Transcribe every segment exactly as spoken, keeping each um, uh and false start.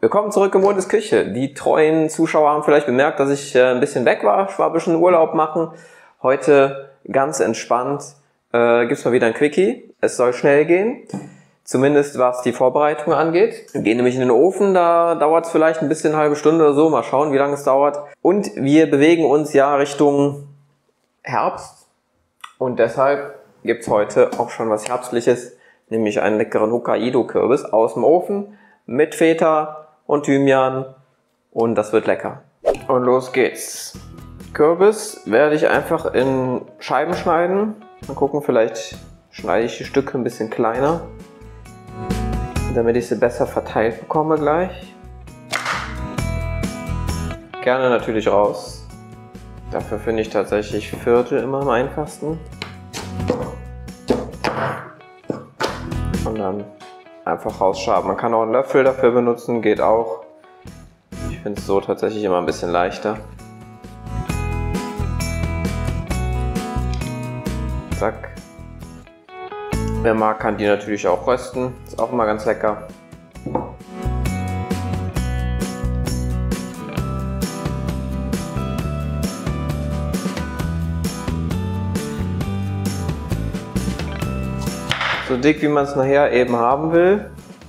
Willkommen zurück im Mondes Küche. Die treuen Zuschauer haben vielleicht bemerkt, dass ich äh, ein bisschen weg war. Ich war ein bisschen Urlaub machen. Heute ganz entspannt äh, gibt es mal wieder ein Quickie. Es soll schnell gehen, zumindest was die Vorbereitung angeht. Wir gehen nämlich in den Ofen, da dauert es vielleicht ein bisschen, eine halbe Stunde oder so. Mal schauen, wie lange es dauert. Und wir bewegen uns ja Richtung Herbst. Und deshalb gibt es heute auch schon was Herbstliches, nämlich einen leckeren Hokkaido-Kürbis aus dem Ofen mit Feta und Thymian, und das wird lecker. Und los geht's. Kürbis werde ich einfach in Scheiben schneiden. Mal gucken, vielleicht schneide ich die Stücke ein bisschen kleiner, damit ich sie besser verteilt bekomme gleich. Gerne natürlich raus. Dafür finde ich tatsächlich Viertel immer am einfachsten. Und dann einfach rausschaben. Man kann auch einen Löffel dafür benutzen, geht auch. Ich finde es so tatsächlich immer ein bisschen leichter. Zack. Wer mag, kann die natürlich auch rösten. Ist auch immer ganz lecker. So dick, wie man es nachher eben haben will.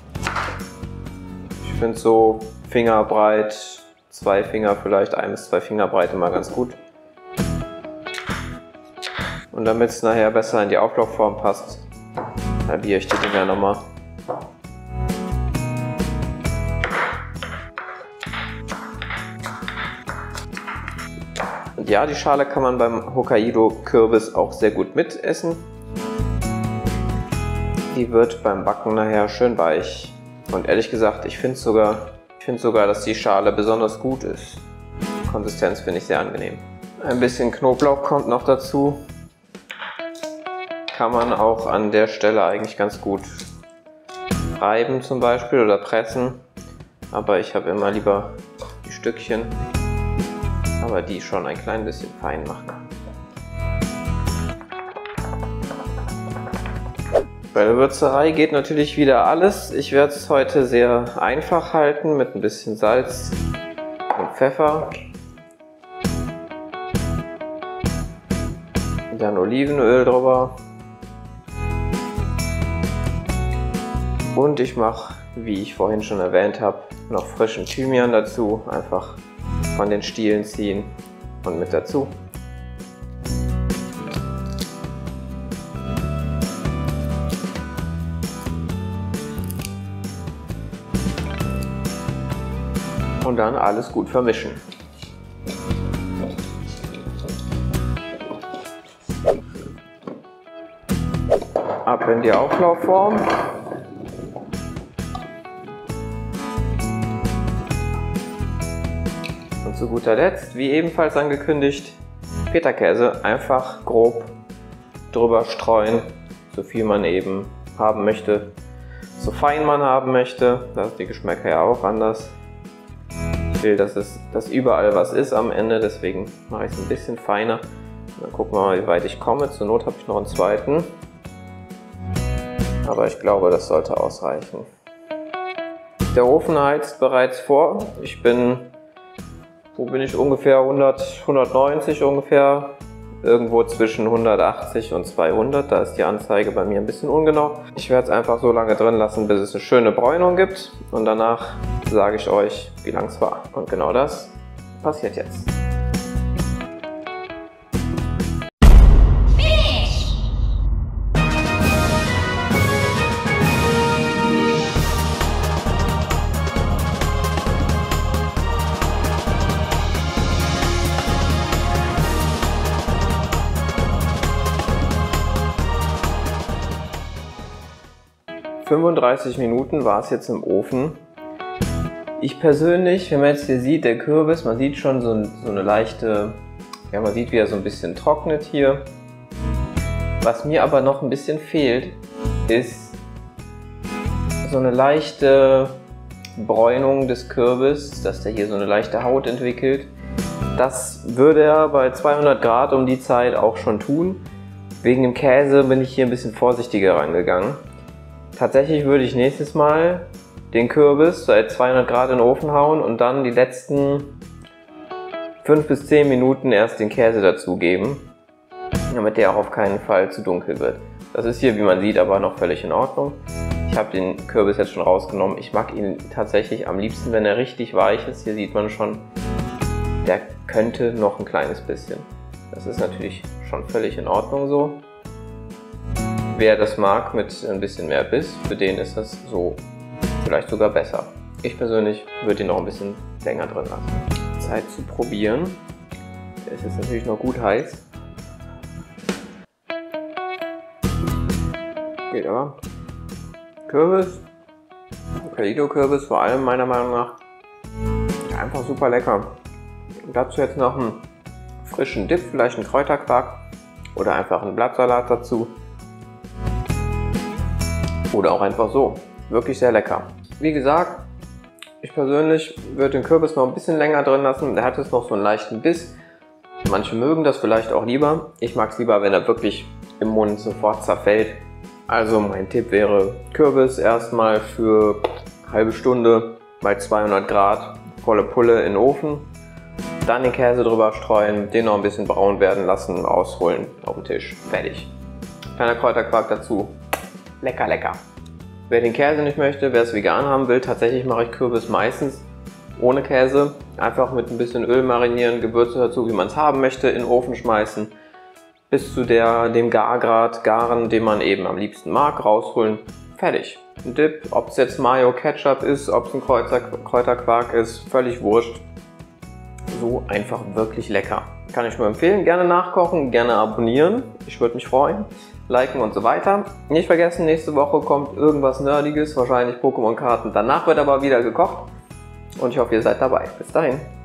Ich finde so fingerbreit, zwei Finger vielleicht, ein bis zwei Finger breit immer ganz gut. Und damit es nachher besser in die Auflaufform passt, halbiere ich die Dinger nochmal. Und ja, die Schale kann man beim Hokkaido-Kürbis auch sehr gut mitessen. Die wird beim Backen nachher schön weich. Und ehrlich gesagt, ich finde sogar, ich finde sogar, dass die Schale besonders gut ist. Die Konsistenz finde ich sehr angenehm. Ein bisschen Knoblauch kommt noch dazu. Kann man auch an der Stelle eigentlich ganz gut reiben zum Beispiel oder pressen. Aber ich habe immer lieber die Stückchen, aber die schon ein klein bisschen fein machen. Bei der Würzerei geht natürlich wieder alles. Ich werde es heute sehr einfach halten mit ein bisschen Salz und Pfeffer. Dann Olivenöl drüber. Und ich mache, wie ich vorhin schon erwähnt habe, noch frischen Thymian dazu. Einfach von den Stielen ziehen und mit dazu. Und dann alles gut vermischen. Ab in die Auflaufform. Und zu guter Letzt, wie ebenfalls angekündigt, Feta-Käse einfach grob drüber streuen, so viel man eben haben möchte, so fein man haben möchte. Da ist die Geschmäcker ja auch anders. Ich will, dass es dass überall was ist am Ende, deswegen mache ich es ein bisschen feiner. Dann gucken wir mal, wie weit ich komme. Zur Not habe ich noch einen zweiten. Aber ich glaube, das sollte ausreichen. Der Ofen heizt bereits vor. Ich bin, wo bin ich ungefähr? hundert, hundertneunzig ungefähr. Irgendwo zwischen hundertachtzig und zweihundert. Da ist die Anzeige bei mir ein bisschen ungenau. Ich werde es einfach so lange drin lassen, bis es eine schöne Bräunung gibt. Und danach sage ich euch, wie lang es war. Und genau das passiert jetzt. fünfunddreißig Minuten war es jetzt im Ofen. Ich persönlich, wenn man jetzt hier sieht, der Kürbis, man sieht schon so, so eine leichte, ja, man sieht, wie er so ein bisschen trocknet hier. Was mir aber noch ein bisschen fehlt, ist so eine leichte Bräunung des Kürbis, dass der hier so eine leichte Haut entwickelt. Das würde er bei zweihundert Grad um die Zeit auch schon tun. Wegen dem Käse bin ich hier ein bisschen vorsichtiger rangegangen. Tatsächlich würde ich nächstes Mal den Kürbis seit zweihundert Grad in den Ofen hauen und dann die letzten fünf bis zehn Minuten erst den Käse dazugeben, damit der auch auf keinen Fall zu dunkel wird. Das ist hier, wie man sieht, aber noch völlig in Ordnung. Ich habe den Kürbis jetzt schon rausgenommen. Ich mag ihn tatsächlich am liebsten, wenn er richtig weich ist. Hier sieht man schon, der könnte noch ein kleines bisschen. Das ist natürlich schon völlig in Ordnung so. Wer das mag mit ein bisschen mehr Biss, für den ist das so vielleicht sogar besser. Ich persönlich würde ihn noch ein bisschen länger drin lassen. Zeit zu probieren. Es ist natürlich noch gut heiß. Geht aber. Kürbis, Perlito-Kürbis vor allem meiner Meinung nach einfach super lecker. Und dazu jetzt noch einen frischen Dip, vielleicht einen Kräuterquark oder einfach einen Blattsalat dazu. Oder auch einfach so. Wirklich sehr lecker. Wie gesagt, ich persönlich würde den Kürbis noch ein bisschen länger drin lassen. Der hat jetzt noch so einen leichten Biss. Manche mögen das vielleicht auch lieber. Ich mag es lieber, wenn er wirklich im Mund sofort zerfällt. Also mein Tipp wäre Kürbis erstmal für eine halbe Stunde bei zweihundert Grad volle Pulle in den Ofen. Dann den Käse drüber streuen, den noch ein bisschen braun werden lassen, ausholen auf den Tisch. Fertig. Kleiner Kräuterquark dazu. Lecker, lecker. Wer den Käse nicht möchte, wer es vegan haben will, tatsächlich mache ich Kürbis meistens ohne Käse. Einfach mit ein bisschen Öl marinieren, Gewürze dazu, wie man es haben möchte, in den Ofen schmeißen. Bis zu der, dem Gargrad garen, den man eben am liebsten mag, rausholen. Fertig. Ein Dip, ob es jetzt Mayo Ketchup ist, ob es ein Kräuter, Kräuterquark ist, völlig wurscht. So einfach wirklich lecker. Kann ich nur empfehlen. Gerne nachkochen, gerne abonnieren. Ich würde mich freuen. Liken und so weiter. Nicht vergessen, nächste Woche kommt irgendwas Nerdiges, wahrscheinlich Pokémon-Karten. Danach wird aber wieder gekocht. Und ich hoffe, ihr seid dabei. Bis dahin.